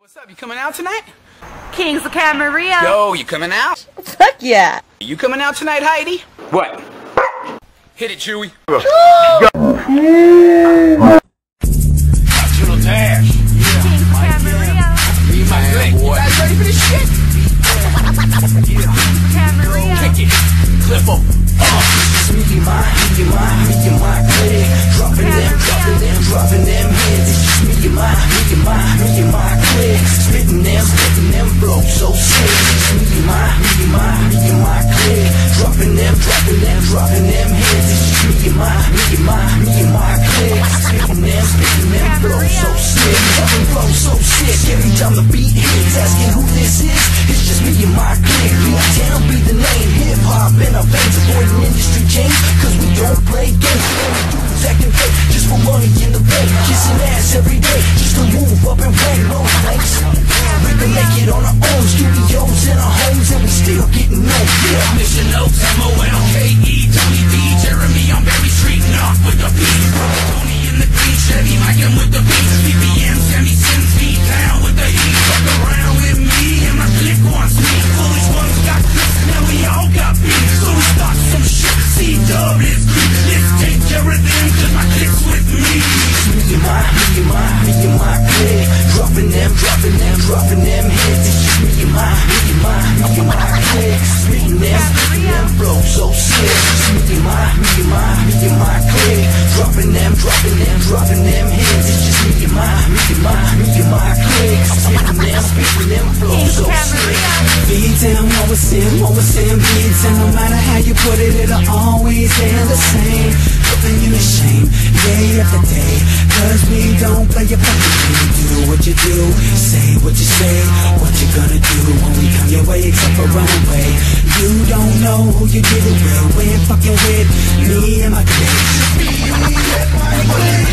What's up? You coming out tonight? Kings of Camarillo. Yo, you coming out? Fuck yeah. You coming out tonight, Heidi? What? Hit it, Chewy. Little dash. Yeah. Kings of Camarillo. Leave my click. You guys ready for this shit? Kings of Camarillo. Kick it. Clip em. Me and my clique, dropping them hits. It's just me and my clique, spitting them flows so sick. It's me and my clique, dropping them hits. It's just me and my clique, spitting them flows so sick. Dropping flows so sick every time the beat hits. Asking who this is, it's just me and my clique. Beat-down be the name, hip-hop in our veins, avoiding industry change, cause we don't play games. We only do acting fake, just for money in the bank. Kissing ass every day, just to move up and rank. No thanks, we can make it on our own. Studios in our homes and we still getting known. Yeah, Mission Notes, M-O-N-O-K-E, Tony D, Jeremy on Berry Street, knock with the beat. Tony in the green, Chevy, Mike and with the beat. BBM, Sammy Sims, beat down with the heat. Fuck around with me and my clique wants me. Foolish ones got clips, now we all got beat. So we start some shit, C-Dub is green. Let's take care of them, cause my clique's with me. Me and my clique, dropping them hits. It's just me and my clique, spitting them flows so sick. It's me and my clique, dropping them hits. It's just me and my clique, spitting them flows so sick. Beat-down, always in beat-down. No matter how you put it, it'll always end the same. Putting you to shame, day after day, cause we don't play your fucking game. Do what you do, say what you say. What you gonna do when we come your way, except for run away? You don't know who you did it with. When fucking with me and my clique.